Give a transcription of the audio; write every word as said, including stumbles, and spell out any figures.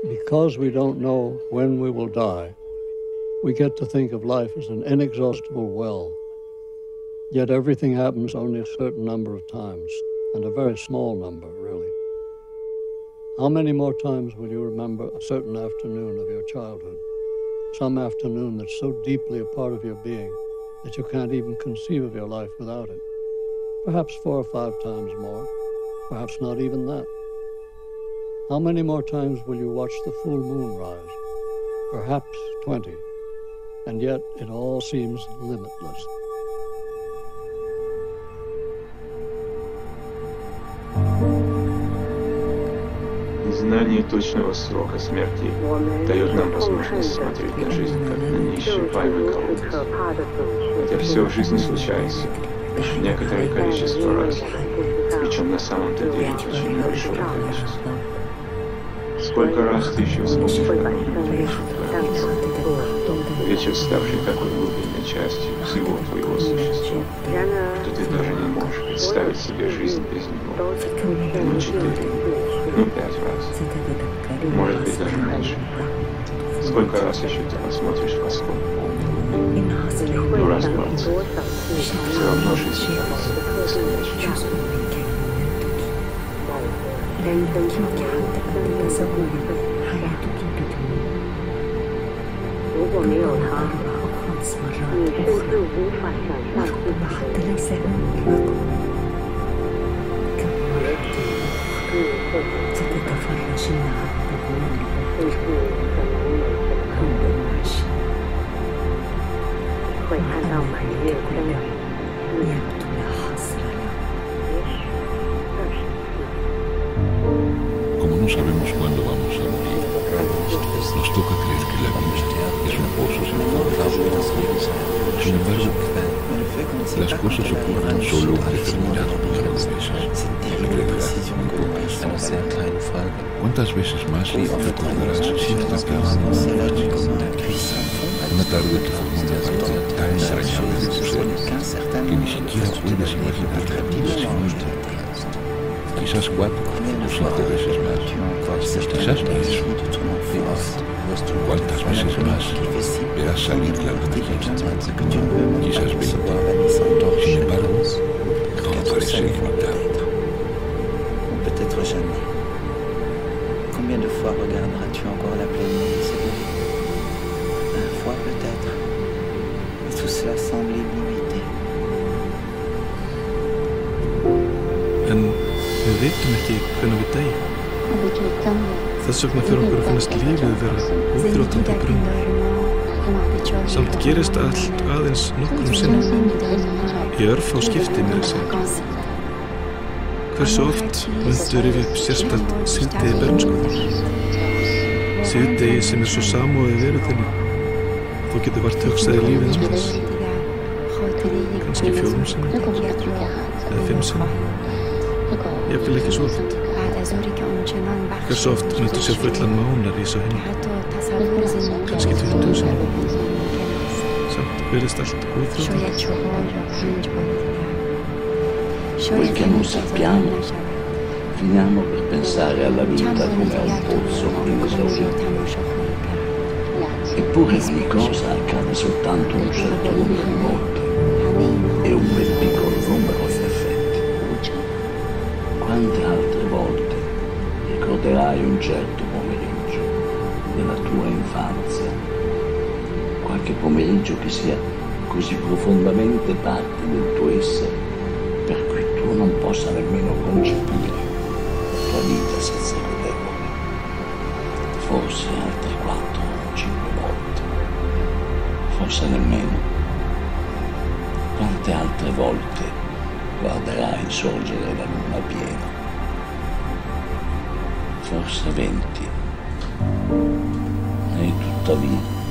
Because we don't know when we will die, we get to think of life as an inexhaustible well. Yet everything happens only a certain number of times, and a very small number, really. How many more times will you remember a certain afternoon of your childhood? Some afternoon that's so deeply a part of your being that you can't even conceive of your life without it. Perhaps four or five times more, perhaps not even that. How many more times will you watch the full moon rise? Perhaps twenty. And yet it all seems limitless. Знание точного срока смерти дает нам возможность смотреть на жизнь как на неисчерпаемый колодец. Хотя все в жизни случается некоторое количество раз, причем на самом-то деле очень большое количество. Сколько раз ты еще вспомнишь какую-нибудь вечер, ставший такой глубинной частью всего твоего существа, что ты даже не можешь представить себе жизнь без него. Ну, четыре, ну, пять раз, может быть, даже меньше. Сколько раз еще ты посмотришь в восход полный? Ну, раз двадцать. Все равно жизнь кажется бесконечной. Como no sabemos cuándo vamos a morir, nos toca creer que la vida es un pozo sin fondo. Sin embargo, las cosas ocurren solo un determinado número de veces. En realidad, ¿cuántas veces más recordarás cierta clase una tarde que formó una parte tan entrañable de tu ser que ni siquiera puedes imaginarte sin ella? Quizás cuatro o cinco veces más, quizás más. ¿Cuántas veces más verás salir la luna llena? Quizás veinte. Sin embargo, todo parece limitado. Peut-être jamais. Combien de fois regarderas-tu encore la pleine lune s'élever? Vingt fois peut-être. Et tout cela semble illimité. En við vitum ekki hvenær við deyjum. Þess vegna fyrir okkur að finnast lífið vera óþrjótandi brunn. Samt gerist allt aðeins nokkrum sinnum. Í örfá skipti meira að segja. Hversu oft myndu rifja upp sérstakt síðdegi bernskuðar? Síðdegi sem er svo samofið veru þinni. Þú getur vart hugsaði lífið eins manns. Kannski fjórum sinnum. Eða fimm sinnum. Jafnvel ekki svo oft. Hversu oft myndu sér fullan mánar í svo henni. Kannski tuttugu sinnum. Samt virðist allt óþrjótandi. Quel che non sappiamo, finiamo per pensare alla vita come a un pozzo inesaurito. Eppure ogni cosa accade soltanto un certo numero di volte e un bel piccolo numero in effetti. Quante altre volte ricorderai un certo pomeriggio della tua infanzia? Qualche pomeriggio che sia così profondamente parte del tuo essere per cui tu non possa nemmeno concepire la tua vita senza vederlo. Forse altre quattro o cinque volte, forse nemmeno. Quante altre volte guarderai sorgere la luna piena? Forse venti. E tuttavia